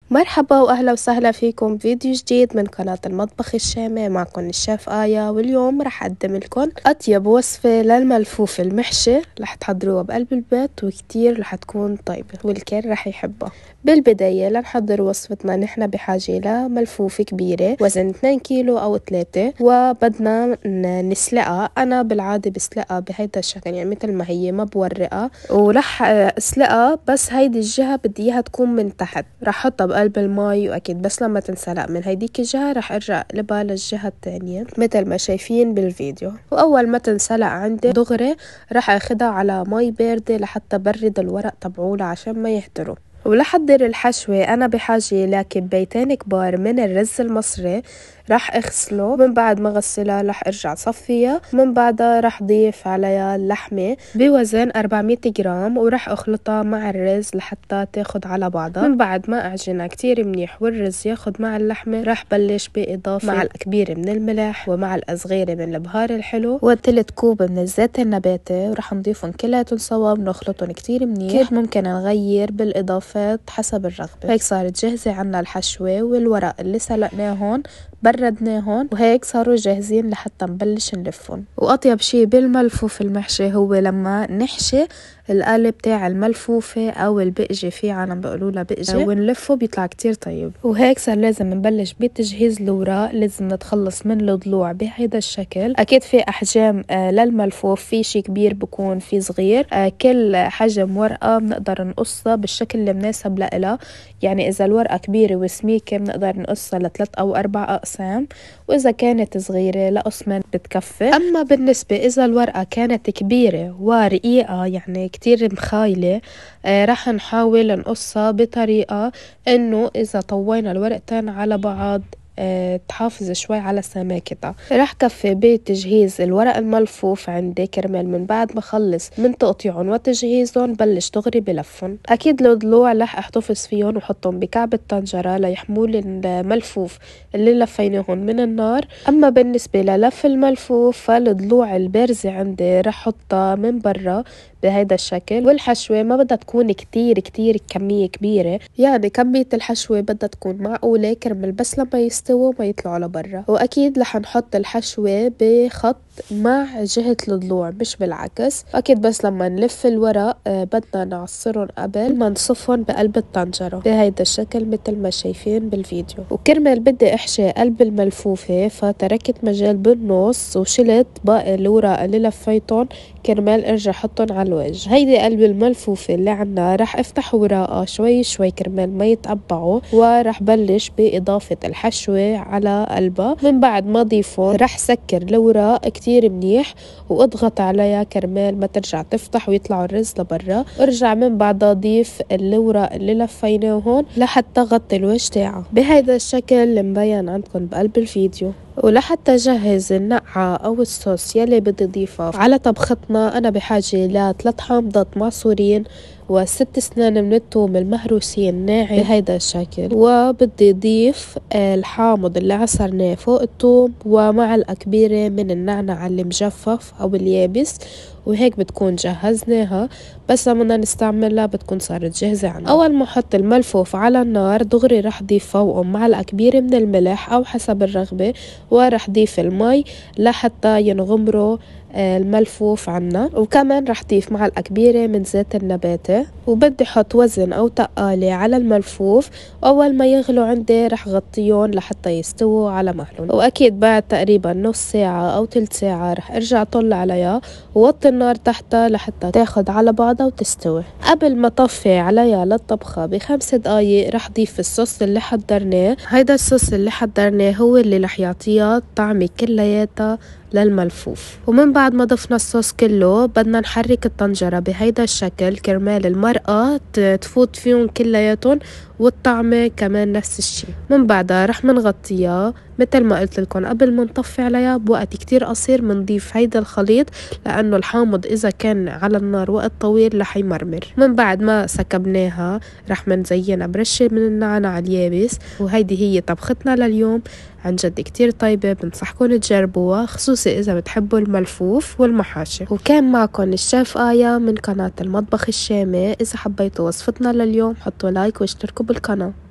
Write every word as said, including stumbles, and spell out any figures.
مرحبا واهلا وسهلا فيكم فيديو جديد من قناة المطبخ الشامي. معكم الشيف آية، واليوم رح اقدم لكم اطيب وصفة للملفوف المحشي. رح تحضروها بقلب البيت وكتير رح تكون طيبة والكل رح يحبها. بالبداية لنحضر وصفتنا نحن بحاجة لملفوفة كبيرة وزن اثنين كيلو او ثلاثة، وبدنا نسلقها. انا بالعادة بسلقها بهيدا الشكل، يعني مثل ما هي، ما بورقها، ورح اسلقها بس هيدي الجهة بدي اياها تكون من تحت. رح احطها بقلب المي، واكيد بس لما تنسلق من هيديك الجهة رح ارجع اقلبها للجهة الثانية مثل ما شايفين بالفيديو. واول ما تنسلق عندي دغري رح اخدها على مي باردة لحتى برد الورق تبعولها عشان ما يهدروا. ولحضر الحشوة أنا بحاجة لكبايتين كبار من الرز المصري. رح اغسله، من بعد ما غسلها رح ارجع صفيها، من بعدها رح ضيف عليها اللحمة بوزن أربعمية جرام، ورح اخلطها مع الرز لحتى تاخد على بعضها. من بعد ما اعجنها كتير منيح والرز ياخد مع اللحمة، رح بلش باضافة معلقة كبيرة من الملح ومعلقة صغيرة من البهار الحلو وثلث كوب من الزيت النباتي، ورح نضيفهم كلياتهم سوا بنخلطهم كتير منيح. كيف ممكن نغير بالاضافات حسب الرغبة. هيك صارت جاهزة عنا الحشوة، والورق اللي سلقناهن بردناهن وهيك صاروا جاهزين لحتى نبلش نلفهم. واطيب شي بالملفوف المحشي هو لما نحشي القالب تاع الملفوفة او البقجة، في عالم بيقولوا لها بقجة، ونلفه بيطلع كتير طيب. وهيك صار لازم نبلش بتجهيز الوراق. لازم نتخلص من الضلوع بهيدا الشكل. اكيد في احجام آه للملفوف، في شي كبير بكون، في صغير. آه كل حجم ورقة بنقدر نقصها بالشكل اللي مناسب لها. يعني اذا الورقة كبيرة وسميكة بنقدر نقصها لثلاث او اربع اقسام، واذا كانت صغيرة لقسمين بتكفي. اما بالنسبة اذا الورقة كانت كبيرة ورقيقة، يعني كتير مخايلة، آه رح نحاول نقصها بطريقة انه اذا طوينا الورقتين على بعض أه تحافظ شوي على سماكتها. رح كفي بتجهيز الورق الملفوف عندي كرمال من بعد ما خلص من تقطيعهم وتجهيزهم بلش دغري بلفهم. اكيد الضلوع رح احتفظ فيهم وحطهم بكعب الطنجرة ليحمول الملفوف اللي لفيناهم من النار. اما بالنسبة للف الملفوف فالضلوع البارزة عندي رح احطها من برا بهيدا الشكل. والحشوة ما بدها تكون كتير كتير كمية كبيرة، يعني كمية الحشوة بدها تكون معقولة كرمال بس لما يستووا ما يطلعوا لبرا. واكيد رح نحط الحشوة بخط مع جهة الضلوع مش بالعكس. اكيد بس لما نلف الورق آه بدنا نعصرهم قبل ما نصفهم بقلب الطنجرة بهيدا الشكل مثل ما شايفين بالفيديو. وكرمال بدي احشي قلب الملفوفة فتركت مجال بالنص وشلت باقي الورق اللي لفيتهم كرمال ارجع احطهم على الوجه. هيدي قلب الملفوفة اللي عنا. رح افتح وراقها شوي شوي كرمال ما يتقبعوا، ورح بلش باضافة الحشوة على قلبها. من بعد ما ضيفهم رح سكر الوراق كتير منيح واضغط عليها كرمال ما ترجع تفتح ويطلعوا الرز لبرا. ارجع من بعدها ضيف الوراق اللي لفيناهن لحتى غطي الوجه تاعها بهيدا الشكل مبين عندكم بقلب الفيديو. ولحتى جهز النقعة أو الصوص يلي بدي ضيفه على طبختنا أنا بحاجة لثلاث حامضات معصورين وست اسنان من الثوم المهروسين ناعم بهيدا الشكل. وبدي ضيف الحامض اللي عصرناه فوق الثوم ومعلقة كبيرة من النعناع اللي مجفف أو اليابس. وهيك بتكون جهزناها، بس لما بدنا نستعملها بتكون صارت جاهزة عنا. أول ما أحط الملفوف على النار دغري رح ضيف فوقه معلقة كبيرة من الملح أو حسب الرغبة، ورح ضيف المي لحتى ينغمروا الملفوف عنا. وكمان رح ضيف معلقة كبيرة من زيت النباتي. وبدي حط وزن أو تقالة على الملفوف، وأول ما يغلوا عندي رح غطيهم لحتى يستووا على مهلهم. وأكيد بعد تقريبا نص ساعة أو تلت ساعة رح أرجع طلع عليها ووطي النار تحتها لحتى تاخد على بعضها وتستوي. قبل ما طفي عليها للطبخة بخمس دقايق رح ضيف الصوص اللي حضرناه. هيدا الصوص اللي حضرناه هو اللي رح يعطيها طعمة كلياتها للملفوف. ومن بعد ما ضفنا الصوص كله بدنا نحرك الطنجرة بهيدا الشكل كرمال المرقة تفوت فيهم كلياتهم والطعمة كمان نفس الشي. من بعدها رح منغطيها مثل ما قلت لكم قبل ما نطفي عليها بوقت كتير قصير. منضيف هيدا الخليط لأنه الحامض إذا كان على النار وقت طويل رح يمرمر. من بعد ما سكبناها رح منزينها برشة من النعناع اليابس. وهيدي هي طبختنا لليوم، عن جد كتير طيبة، بنصحكم تجربوها خصوصي إذا بتحبوا الملفوف والمحاشي. وكان معكم الشيف آية من قناة المطبخ الشامي. إذا حبيتوا وصفتنا لليوم حطوا لايك واشتركوا بالقناة.